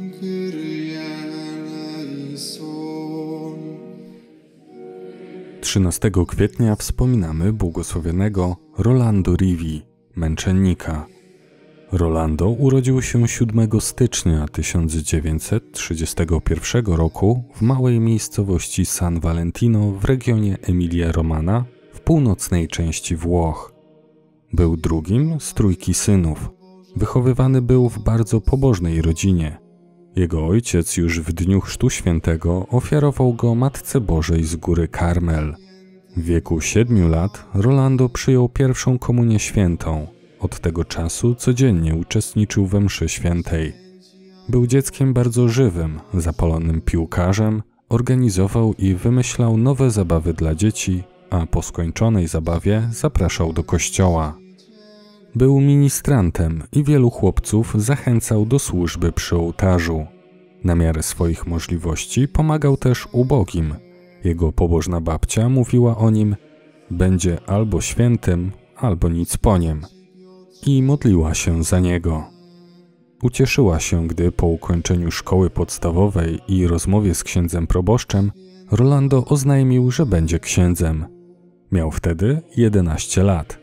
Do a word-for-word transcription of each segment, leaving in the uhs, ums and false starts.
trzynastego kwietnia wspominamy błogosławionego Rolando Rivi, męczennika. Rolando urodził się siódmego stycznia tysiąc dziewięćset trzydziestego pierwszego roku w małej miejscowości San Valentino w regionie Emilia-Romana w północnej części Włoch. Był drugim z trójki synów. Wychowywany był w bardzo pobożnej rodzinie. Jego ojciec już w dniu Chrztu Świętego ofiarował go Matce Bożej z góry Karmel. W wieku siedmiu lat Rolando przyjął pierwszą komunię świętą. Od tego czasu codziennie uczestniczył we mszy świętej. Był dzieckiem bardzo żywym, zapalonym piłkarzem, organizował i wymyślał nowe zabawy dla dzieci, a po skończonej zabawie zapraszał do kościoła. Był ministrantem i wielu chłopców zachęcał do służby przy ołtarzu. Na miarę swoich możliwości pomagał też ubogim. Jego pobożna babcia mówiła o nim: będzie albo świętym, albo nic po niem. I modliła się za niego. Ucieszyła się, gdy po ukończeniu szkoły podstawowej i rozmowie z księdzem proboszczem Rolando oznajmił, że będzie księdzem. Miał wtedy jedenaście lat.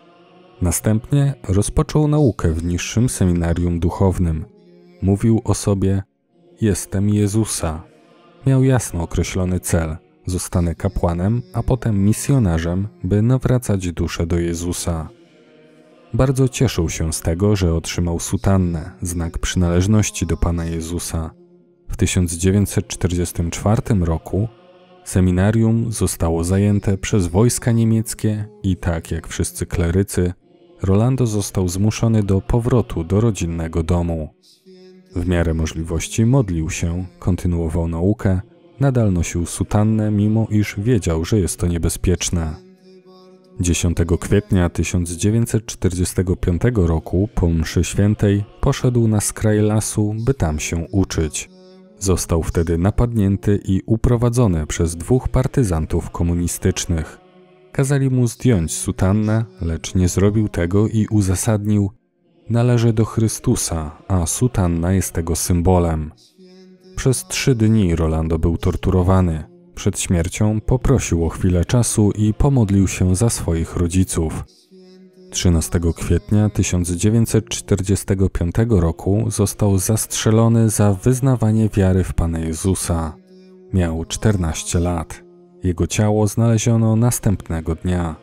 Następnie rozpoczął naukę w niższym seminarium duchownym. Mówił o sobie: jestem Jezusa. Miał jasno określony cel: zostanę kapłanem, a potem misjonarzem, by nawracać duszę do Jezusa. Bardzo cieszył się z tego, że otrzymał sutannę, znak przynależności do Pana Jezusa. W tysiąc dziewięćset czterdziestym czwartym roku seminarium zostało zajęte przez wojska niemieckie i tak jak wszyscy klerycy, Rolando został zmuszony do powrotu do rodzinnego domu. W miarę możliwości modlił się, kontynuował naukę, nadal nosił sutannę, mimo iż wiedział, że jest to niebezpieczne. dziesiątego kwietnia tysiąc dziewięćset czterdziestego piątego roku po mszy świętej poszedł na skraj lasu, by tam się uczyć. Został wtedy napadnięty i uprowadzony przez dwóch partyzantów komunistycznych. Kazali mu zdjąć sutannę, lecz nie zrobił tego i uzasadnił: należy do Chrystusa, a sutanna jest tego symbolem. Przez trzy dni Rolando był torturowany. Przed śmiercią poprosił o chwilę czasu i pomodlił się za swoich rodziców. trzynastego kwietnia tysiąc dziewięćset czterdziestego piątego roku został zastrzelony za wyznawanie wiary w Pana Jezusa. Miał czternaście lat. Jego ciało znaleziono następnego dnia.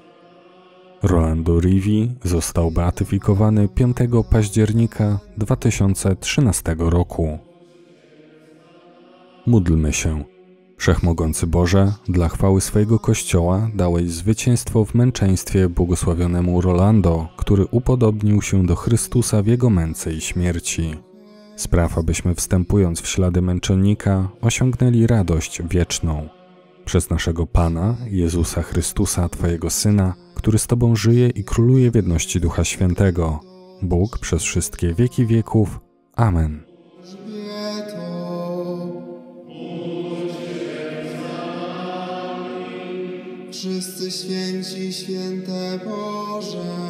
Rolando Rivi został beatyfikowany piątego października dwa tysiące trzynastego roku. Módlmy się. Wszechmogący Boże, dla chwały swojego Kościoła dałeś zwycięstwo w męczeństwie błogosławionemu Rolando, który upodobnił się do Chrystusa w Jego męce i śmierci. Spraw, abyśmy wstępując w ślady męczennika osiągnęli radość wieczną. Przez naszego Pana, Jezusa Chrystusa, Twojego Syna, który z Tobą żyje i króluje w jedności Ducha Świętego. Bóg przez wszystkie wieki wieków. Amen. Wszyscy święci, święte Boże.